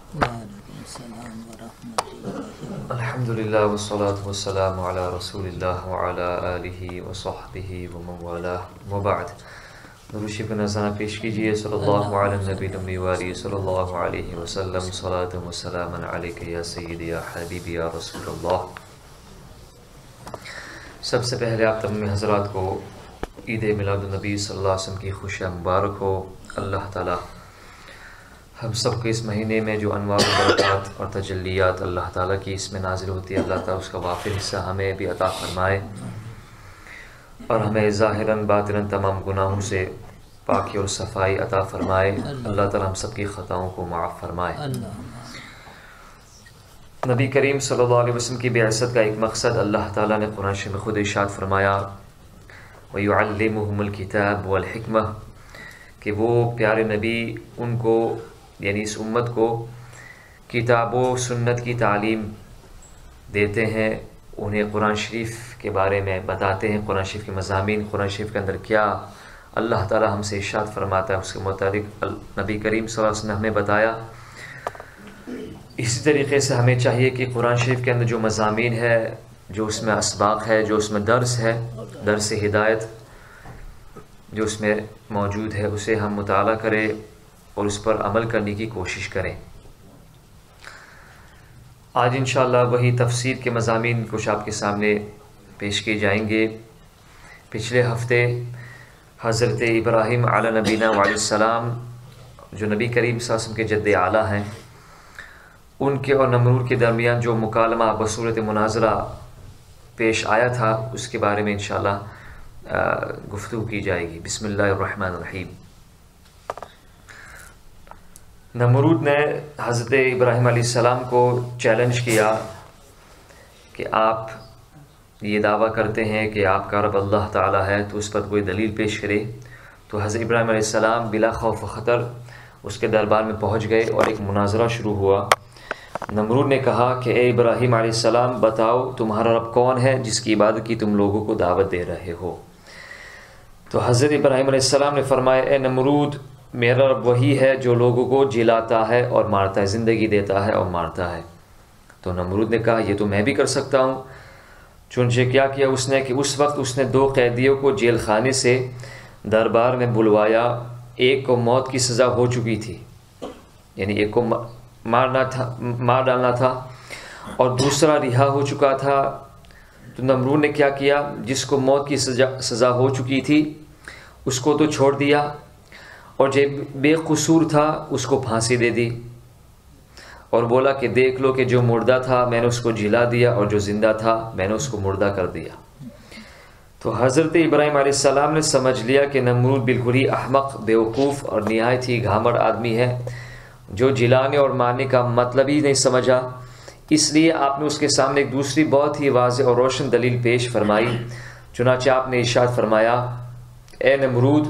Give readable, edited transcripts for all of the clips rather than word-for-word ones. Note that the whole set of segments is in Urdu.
وعلیکم السلام ورحمۃ اللہ۔ الحمدللہ والصلاة والسلام علی رسول اللہ وعلی آلہ وصحبہ ومن والاه وبعد۔ درود شریف نذرانہ پیش کیجیے۔ صلی اللہ علی النبی الامی وآلہ صلی اللہ علیہ وسلم، صلاۃ و سلام علیک یا سیدی یا حبیبی یا رسول اللہ۔ سب سے پہلے آپ تمام حضرات کو عید میلاد النبی صلی اللہ علیہ وسلم کی خوشیاں مبارک ہو۔ اللہ تعالی ہم سب کے اس مہینے میں جو انوار و برکات اور تجلیات اللہ تعالیٰ کی اس میں نازل ہوتی ہے، اللہ تعالیٰ اس کا وافر حصہ ہمیں بھی عطا فرمائے اور ہمیں ظاہراً باطناً تمام گناہوں سے پاکی اور صفائی عطا فرمائے۔ اللہ تعالیٰ ہم سب کی خطاؤں کو معاف فرمائے۔ نبی کریم صلی اللہ علیہ وسلم کی بعثت کا ایک مقصد اللہ تعالیٰ نے قرآن شریف میں خود ارشاد فرمایا، وَيُعَلِّمُهُمُ الْكِتَابَ وَالْحِكْمَةَ، کہ وہ پیارے نبی ان کو یعنی اس امت کو کتاب و سنت کی تعلیم دیتے ہیں، انہیں قرآن شریف کے بارے میں بتاتے ہیں، قرآن شریف کے مضامین، قرآن شریف کے اندر کیا اللہ تعالیٰ ہم سے ارشاد فرماتا ہے اس کے مطابق نبی کریم صلی اللہ علیہ وسلم نے ہمیں بتایا۔ اسی طریقے سے ہمیں چاہیے کہ قرآن شریف کے اندر جو مضامین ہے، جو اس میں اسباق ہے، جو اس میں درس ہے، درس ہدایت جو اس میں موجود ہے، اسے ہم مطالعہ کریں اور اس پر عمل کرنے کی کوشش کریں۔ آج انشاءاللہ وہی تفسیر کے مضامین کچھ آپ کے سامنے پیش کیے جائیں گے۔ پچھلے ہفتے حضرت ابراہیم علیہ نبینا علیہ السلام جو نبی کریم صلی اللہ علیہ وسلم کے جد اعلیٰ ہیں، ان کے اور نمرود کے درمیان جو مکالمہ بصورت مناظرہ پیش آیا تھا، اس کے بارے میں انشاءاللہ گفتگو کی جائے گی۔ بسم اللہ الرحمن الرحیم۔ نمرود نے حضرت ابراہیم علیہ السلام کو چیلنج کیا کہ آپ یہ دعویٰ کرتے ہیں کہ آپ کا رب اللہ تعالیٰ ہے، تو اس پر کوئی دلیل پیش کرے۔ تو حضرت ابراہیم علیہ السلام بلا خوف و خطر اس کے دربار میں پہنچ گئے اور ایک مناظرہ شروع ہوا۔ نمرود نے کہا کہ اے ابراہیم علیہ السلام، بتاؤ تمہارا رب کون ہے جس کی عبادت کی تم لوگوں کو دعوت دے رہے ہو؟ تو حضرت ابراہیم علیہ السلام نے فرمایا، اے نمرود، میرا رب وہی ہے جو لوگوں کو جلاتا ہے اور مارتا ہے، زندگی دیتا ہے اور مارتا ہے۔ تو نمرود نے کہا یہ تو میں بھی کر سکتا ہوں۔ چنانچہ کیا کیا اس نے کہ اس وقت اس نے 2 قیدیوں کو جیل خانے سے دربار میں بلوایا۔ ایک کو موت کی سزا ہو چکی تھی، یعنی ایک کو مار ڈالنا تھا، اور دوسرا رہا ہو چکا تھا۔ تو نمرود نے کیا کیا، جس کو موت کی سزا ہو چکی تھی اس کو تو چھوڑ دیا، اور جو بے قصور تھا اس کو پھانسی دے دی، اور بولا کہ دیکھ لو کہ جو مردہ تھا میں نے اس کو جلا دیا، اور جو زندہ تھا میں نے اس کو مردہ کر دیا۔ تو حضرت ابراہیم علیہ السلام نے سمجھ لیا کہ نمرود بالکل ہی احمق، بیوقوف اور نہایت ہی گھامڑ آدمی ہے، جو جلانے اور مارنے کا مطلب ہی نہیں سمجھا۔ اس لیے آپ نے اس کے سامنے ایک دوسری بہت ہی واضح اور روشن دلیل پیش فرمائی۔ چنانچہ آپ نے ارشاد فرمایا، اے نمرود،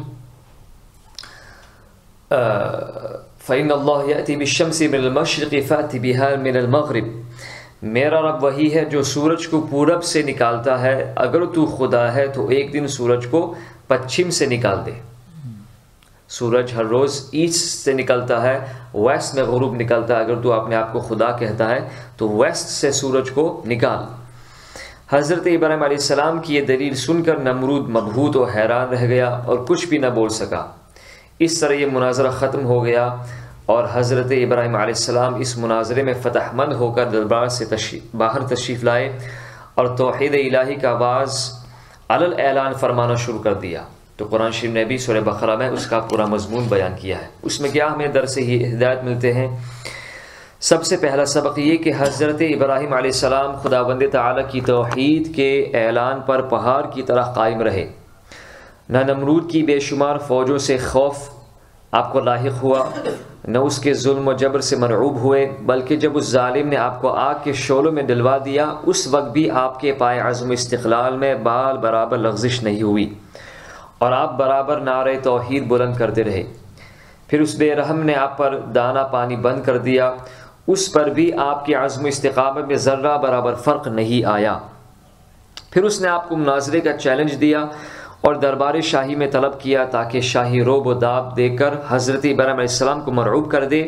فَإِنَّ اللَّهَ يَأْتِي بِالشَّمْسِ مِنَ الْمَشْرِقِ فَأْتِ بِهَا مِنَ الْمَغْرِبِ، میرا رب وہی ہے جو سورج کو پورب سے نکالتا ہے، اگر تو خدا ہے تو ایک دن سورج کو پچھم سے نکال دے۔ سورج ہر روز ایسٹ سے نکلتا ہے، ویسٹ میں غروب نکلتا ہے، اگر تو اپنے آپ کو خدا کہتا ہے تو ویسٹ سے سورج کو نکال۔ حضرت ابراہیم علیہ السلام کی یہ دلیل سن کر نمرود مبہوت و حیران رہ گیا اور کچھ بھی نہ بول سکا۔ اس طرح یہ مناظرہ ختم ہو گیا اور حضرت ابراہیم علیہ السلام اس مناظرے میں فتح مند ہو کر دربار سے باہر تشریف لائے اور توحید الہی کا آواز علل اعلان فرمانا شروع کر دیا۔ تو قرآن شریف نے بھی سورہ بقرہ میں اس کا پورا مضمون بیان کیا ہے۔ اس میں کیا ہمیں درس ہدایت ملتے ہیں؟ سب سے پہلا سبق یہ کہ حضرت ابراہیم علیہ السلام خداوند تعالیٰ کی توحید کے اعلان پر پہاڑ کی طرح قائم رہے۔ نہ نمرود کی بے شمار فوجوں سے خوف آپ کو لاحق ہوا، نہ اس کے ظلم و جبر سے مرعوب ہوئے، بلکہ جب اس ظالم نے آپ کو آگ کے شعلوں میں ڈلوا دیا، اس وقت بھی آپ کے پائے عزم استقلال میں بال برابر لغزش نہیں ہوئی اور آپ برابر نعرہ توحید بلند کرتے رہے۔ پھر اس بے رحم نے آپ پر دانہ پانی بند کر دیا، اس پر بھی آپ کے عزم و استقامت میں ذرہ برابر فرق نہیں آیا۔ پھر اس نے آپ کو مناظرے کا چیلنج دیا اور دربار شاہی میں طلب کیا تاکہ شاہی روب و داب دے کر حضرت ابراہیم علیہ السلام کو مرعوب کر دے،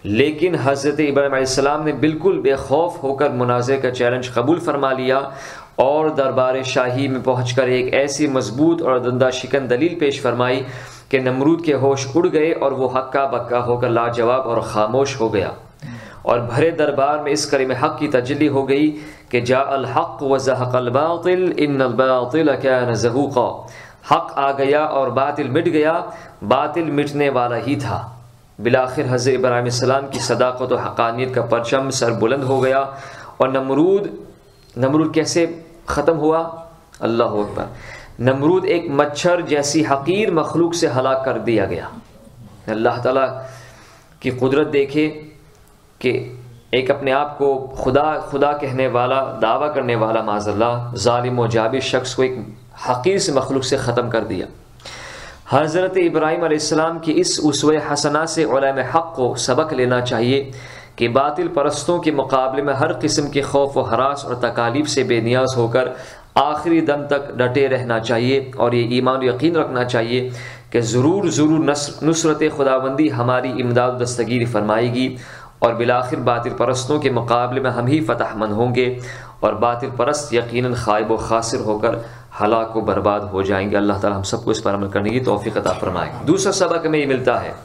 لیکن حضرت ابراہیم علیہ السلام نے بالکل بے خوف ہو کر منازع کا چیلنج قبول فرما لیا اور دربار شاہی میں پہنچ کر ایک ایسی مضبوط اور دندہ شکن دلیل پیش فرمائی کہ نمرود کے ہوش اڑ گئے اور وہ ہکا بکا ہو کر لاجواب اور خاموش ہو گیا، اور بھرے دربار میں اس کلمہ حق کی تجلی ہو گئی کہ جاء الحق وزهق الباطل ان الباطل كان زهوقا، حق آ گیا اور باطل مٹ گیا، باطل مٹنے والا ہی تھا۔ بالآخر حضرت ابراہیم علیہ السلام کی صداقت و حقانیت کا پرچم سر بلند ہو گیا، اور نمرود کیسے ختم ہوا؟ اللہ اکبر، نمرود ایک مچھر جیسی حقیر مخلوق سے ہلاک کر دیا گیا۔ اللہ تعالیٰ کی قدرت دیکھے کہ ایک اپنے آپ کو خدا کہنے والا، دعویٰ کرنے والا معاذ اللہ، ظالم و جابر شخص کو ایک حقیر سے مخلوق سے ختم کر دیا۔ حضرت ابراہیم علیہ السلام کی اس اسوہ حسنہ سے علماء حق کو سبق لینا چاہیے کہ باطل پرستوں کے مقابلے میں ہر قسم کے خوف و ہراس اور تکالیف سے بے نیاز ہو کر آخری دم تک ڈٹے رہنا چاہیے، اور یہ ایمان و یقین رکھنا چاہیے کہ ضرور نصرت خداوندی ہماری امداد و دستگیری فرمائے گی، اور بالآخر باطل پرستوں کے مقابلے میں ہم ہی فتح مند ہوں گے، اور باطل پرست یقیناً خائب و خاسر ہو کر ہلاک و برباد ہو جائیں گے۔ اللہ تعالی ہم سب کو اس پر عمل کرنے کی توفیق عطا فرمائے۔ دوسرا سبق ہمیں یہ ملتا ہے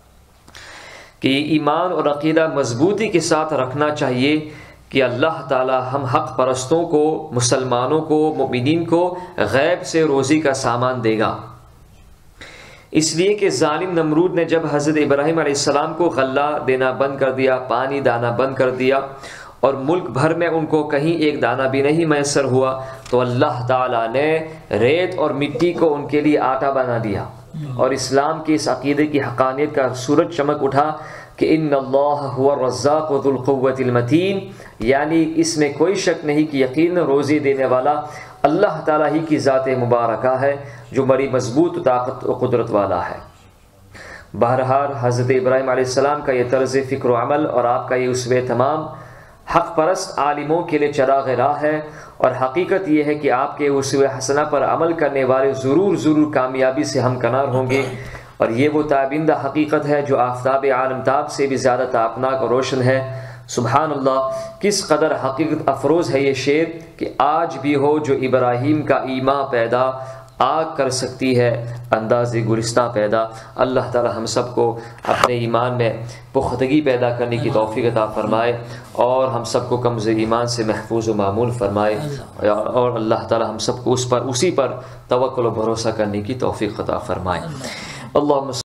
کہ ایمان اور عقیدہ مضبوطی کے ساتھ رکھنا چاہیے کہ اللہ تعالی ہم حق پرستوں کو، مسلمانوں کو، مومنین کو غیب سے روزی کا سامان دے گا، اس لیے کہ ظالم نمرود نے جب حضرت ابراہیم علیہ السلام کو غلہ دینا بند کر دیا، پانی دانا بند کر دیا، اور ملک بھر میں ان کو کہیں ایک دانہ بھی نہیں میسر ہوا، تو اللہ تعالیٰ نے ریت اور مٹی کو ان کے لیے آٹا بنا دیا، اور اسلام کے اس عقیدے کی حقانیت کا سورج چمک اٹھا کہ ان اللہ هو الرزاق ذو القوة المتین، یعنی اس میں کوئی شک نہیں کہ یقینا روزی دینے والا اللہ تعالیٰ ہی کی ذات مبارکہ ہے جو بڑی مضبوط طاقت و قدرت والا ہے۔ بہرحال حضرت ابراہیم علیہ السلام کا یہ طرز فکر و عمل اور آپ کا یہ اسوہ تمام حق پرست عالموں کے لیے چراغ راہ ہے، اور حقیقت یہ ہے کہ آپ کے اسوہ حسنہ پر عمل کرنے والے ضرور کامیابی سے ہمکنار ہوں گے، اور یہ وہ تابندہ حقیقت ہے جو آفتاب عالم تاب سے بھی زیادہ تابناک اور روشن ہے۔ سبحان اللہ، کس قدر حقیقت افروز ہے یہ شعر کہ آج بھی ہو جو ابراہیم کا ایمان پیدا، آگ کر سکتی ہے انداز گلستہ پیدا۔ اللہ تعالی ہم سب کو اپنے ایمان میں پختگی پیدا کرنے کی توفیق عطا فرمائے، اور ہم سب کو کمزور ایمان سے محفوظ و معمول فرمائے، اور اللہ تعالی ہم سب کو اسی پر توکل و بھروسہ کرنے کی توفیق عطا فرمائے۔ اللہم